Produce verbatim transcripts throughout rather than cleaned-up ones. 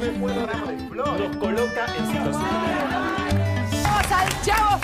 nos coloca en situación de guerra. ¡Vamos al Chavo!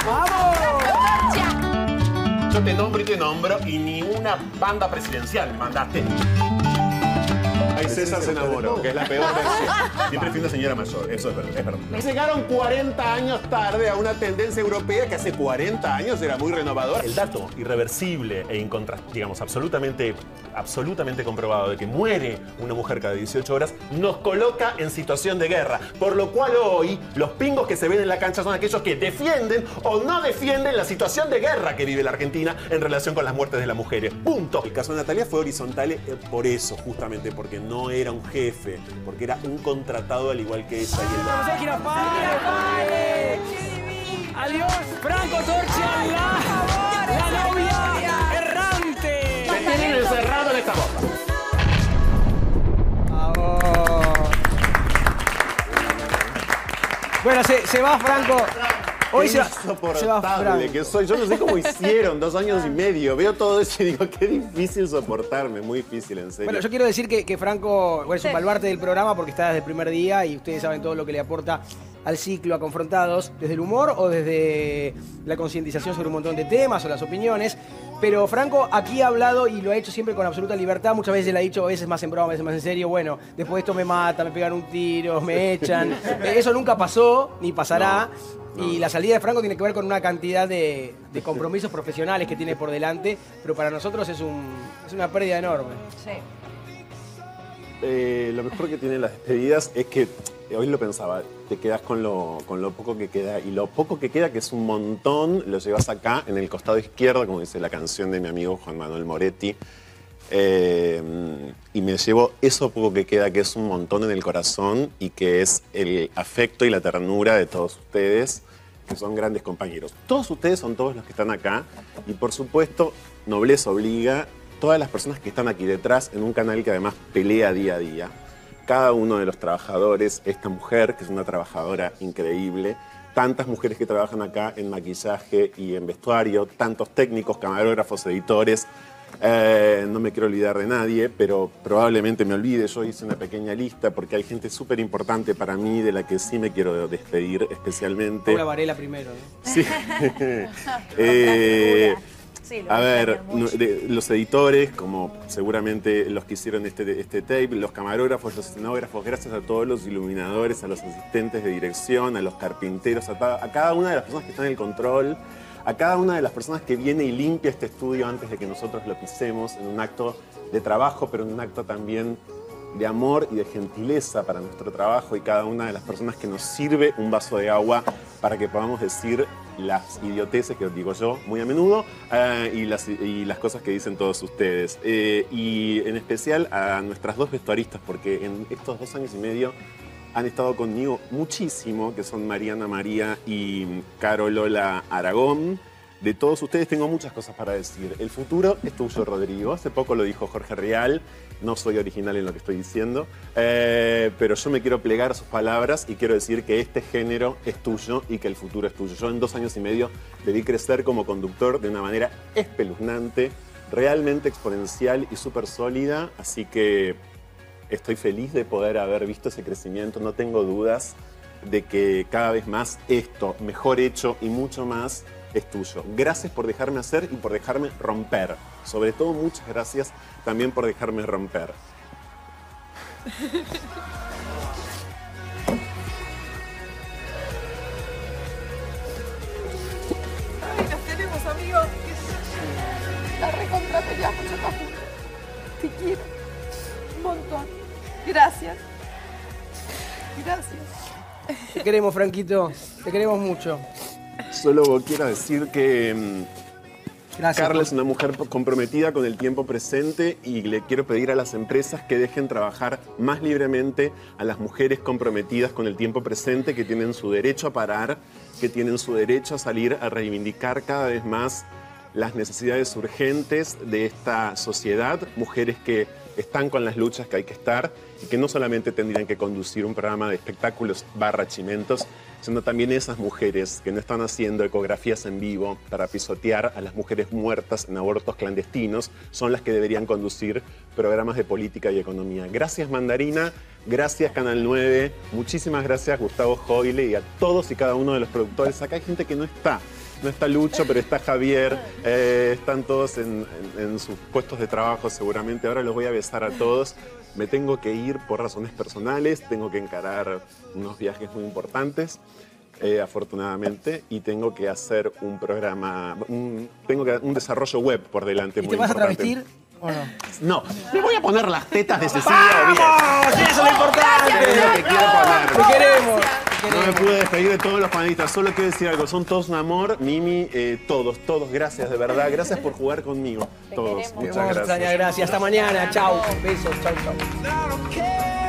¡Vamos! Yo te nombro y te nombro y ni una banda presidencial mandaste. Ahí César se enamoró, que es la peor versión. Siempre fui una señora mayor, eso es verdad. Es verdad. Llegaron cuarenta años tarde a una tendencia europea que hace cuarenta años era muy renovadora. El dato irreversible e incontra, digamos, absolutamente, absolutamente comprobado de que muere una mujer cada dieciocho horas nos coloca en situación de guerra. Por lo cual hoy los pingos que se ven en la cancha son aquellos que defienden o no defienden la situación de guerra que vive la Argentina en relación con las muertes de las mujeres. Punto. El caso de Natalia fue horizontal eh, por eso, justamente, porque no era un jefe, porque era un contratado al igual que ella. Y ¡Vamos a Girafales! ¡Adiós, Franco Torcia, la, la novia errante! Me tienen encerrado en esta bomba. ¡Vamos! Bueno, se, se va Franco. Hoy se va, se va insoportable que soy. Yo no sé cómo hicieron, dos años y medio. Veo todo eso y digo, qué difícil soportarme, muy difícil, en serio. Bueno, yo quiero decir que, que Franco bueno, es un baluarte del programa porque está desde el primer día y ustedes saben todo lo que le aporta al ciclo, a Confrontados, desde el humor o desde la concientización sobre un montón de temas o las opiniones. Pero Franco aquí ha hablado y lo ha hecho siempre con absoluta libertad. Muchas veces le ha dicho, a veces más en broma, a veces más en serio, bueno, después de esto me mata, me pegan un tiro, me echan. Eso nunca pasó, ni pasará. No. No. Y la salida de Franco tiene que ver con una cantidad de, de compromisos profesionales que tiene por delante, pero para nosotros es, un, es una pérdida enorme. Sí. Eh, lo mejor que tienen las despedidas es que, hoy lo pensaba, te quedas con lo, con lo poco que queda, y lo poco que queda, que es un montón, lo llevas acá, en el costado izquierdo, como dice la canción de mi amigo Juan Manuel Moretti. Eh, y me llevo eso poco que queda, que es un montón en el corazón y que es el afecto y la ternura de todos ustedes, que son grandes compañeros. Todos ustedes son todos los que están acá y, por supuesto, nobleza obliga, todas las personas que están aquí detrás en un canal que además pelea día a día. Cada uno de los trabajadores, esta mujer, que es una trabajadora increíble, tantas mujeres que trabajan acá en maquillaje y en vestuario, tantos técnicos, camarógrafos, editores. Eh, no me quiero olvidar de nadie, pero probablemente me olvide. Yo hice una pequeña lista porque hay gente súper importante para mí de la que sí me quiero despedir especialmente. Paula Varela primero, ¿no? Sí. eh, sí, a ver, no, de, los editores, como seguramente los que hicieron este, este tape, los camarógrafos, los escenógrafos, gracias a todos los iluminadores, a los asistentes de dirección, a los carpinteros, a, a cada una de las personas que están en el control, a cada una de las personas que viene y limpia este estudio antes de que nosotros lo pisemos, en un acto de trabajo, pero en un acto también de amor y de gentileza para nuestro trabajo, y cada una de las personas que nos sirve un vaso de agua para que podamos decir las idioteces que os digo yo muy a menudo uh, y, las, y las cosas que dicen todos ustedes. Eh, y en especial a nuestras dos vestuaristas, porque en estos dos años y medio han estado conmigo muchísimo, que son Mariana María y Caro Lola Aragón. De todos ustedes tengo muchas cosas para decir. El futuro es tuyo, Rodrigo. Hace poco lo dijo Jorge Rial. No soy original en lo que estoy diciendo, eh, pero yo me quiero plegar a sus palabras y quiero decir que este género es tuyo y que el futuro es tuyo. Yo en dos años y medio debí crecer como conductor de una manera espeluznante, realmente exponencial y súper sólida, así que estoy feliz de poder haber visto ese crecimiento. No tengo dudas de que cada vez más esto, mejor hecho y mucho más, es tuyo. Gracias por dejarme hacer y por dejarme romper. Sobre todo, muchas gracias también por dejarme romper. Ay, nos tenemos, amigos. La recontra peleamos, yo te juro. Te quiero. Un montón. Gracias. Gracias. Te queremos, Franquito. Te queremos mucho. Solo quiero decir que Gracias, Carla es una mujer comprometida con el tiempo presente y le quiero pedir a las empresas que dejen trabajar más libremente a las mujeres comprometidas con el tiempo presente, que tienen su derecho a parar, que tienen su derecho a salir a reivindicar cada vez más las necesidades urgentes de esta sociedad, mujeres que están con las luchas que hay que estar y que no solamente tendrían que conducir un programa de espectáculos barra chimentos, sino también esas mujeres que no están haciendo ecografías en vivo para pisotear a las mujeres muertas en abortos clandestinos, son las que deberían conducir programas de política y economía. Gracias, Mandarina. Gracias Canal nueve, muchísimas gracias Gustavo Joyle y a todos y cada uno de los productores. Acá hay gente que no está. No está Lucho, pero está Javier. Eh, están todos en, en, en sus puestos de trabajo seguramente. Ahora los voy a besar a todos. Me tengo que ir por razones personales. Tengo que encarar unos viajes muy importantes, eh, afortunadamente. Y tengo que hacer un programa, un, tengo que, un desarrollo web por delante. ¿Y muy te vas importante. a travestir o no? No, me voy a poner las tetas de Cecilia Obiel. ¡Vamos! ¡Eso es lo importante! Es lo que quiero poner. ¡Te queremos! No me pude despedir de todos los panelistas, solo quiero decir algo, son todos un amor, Mimi, eh, todos, todos, gracias, de verdad, gracias por jugar conmigo, todos, muchas Te vamos a gracias. extrañar, gracias. Hasta mañana, chau. Besos, chau, chau.